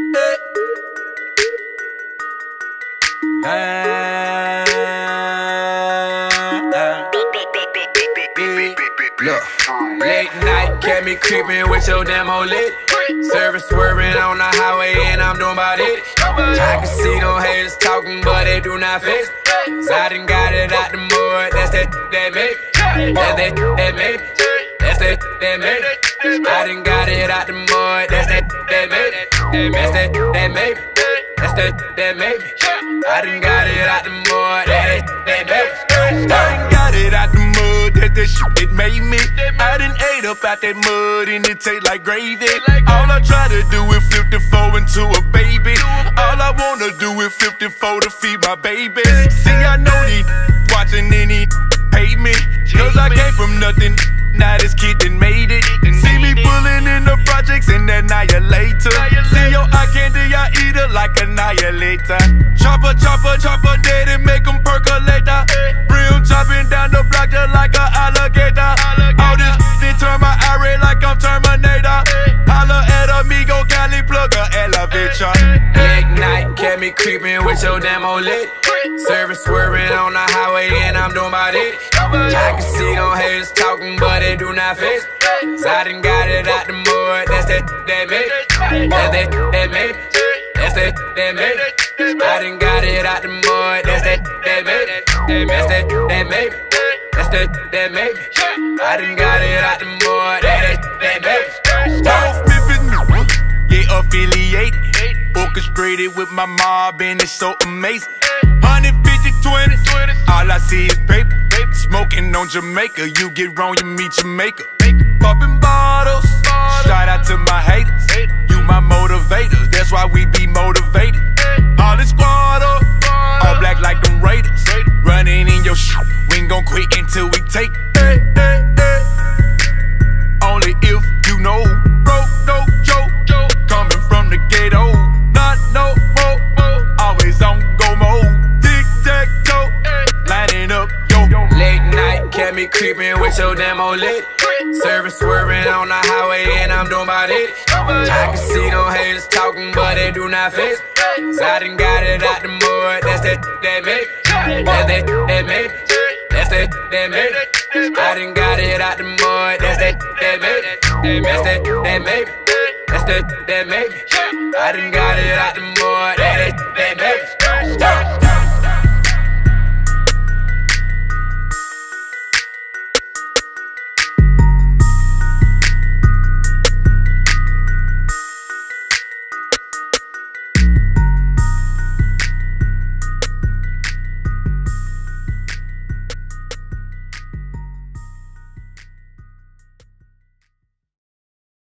Look, late night, kept me creeping with your damn old lady. Service swerving on the highway and I'm doing about it. I can see them haters talking, but they do not face me. So I done got it out the mud, that's that baby. That's that baby. That's that baby. I done got it out the mud, that's that baby. That's that baby. That's that baby. I done got it out the mud, that's that baby. I done got it out the mud, that's that shit it made me. I done ate up out that mud and it taste like gravy. All I try to do is 54 into a baby. All I wanna do is 54 to feed my baby. See, I know these watching any hate me, cause I came from nothing. Now this kid done made it. See me pulling in the projects and annihilator. See your eye candy, I eat it like annihilator. Chopper, chopper, chopper, dead and make them percolator. Brim chopping down the block just like an alligator. All this shit turn my eye like I'm Terminator. Holla at amigo, Cali plug a elevator. Late night, kept me creeping with your damn old lady. Service swerving on the highway and I'm doing about it. I can see them haters talking, but they do not face me. So I done got it out the mud, that's that baby. That's that baby. That's that baby. I done got it out the mud, that's that baby. That's that baby. That's that baby. I done got it out the mud, that's that baby. Tom Smith is new, yeah, affiliated. Orchestrated with my mob and it's so amazing. 150 20s, all I see is paper. Smoking on Jamaica, you get wrong, you meet Jamaica. Popping bottles, shout out to my haters. You my motivators, that's why we be motivated. All this squad up, all black like them Raiders. Running in your shit, we ain't gon' quit until we take it. Only if you know, bro, no joke. Coming from the ghetto, not no more. Always on go mode, tic-tac-toe, lining up, yo. Late night, kept me creeping with your damn old lady. Service swerving on the highway and I'm doing about it. I can see them haters talking, but they do not face me. So I done got it out the mud, that's that baby. That's that baby. That's that baby. I done got it out the mud, that's that baby. That's that baby. That's that baby. I done got it out the mud, that's that baby.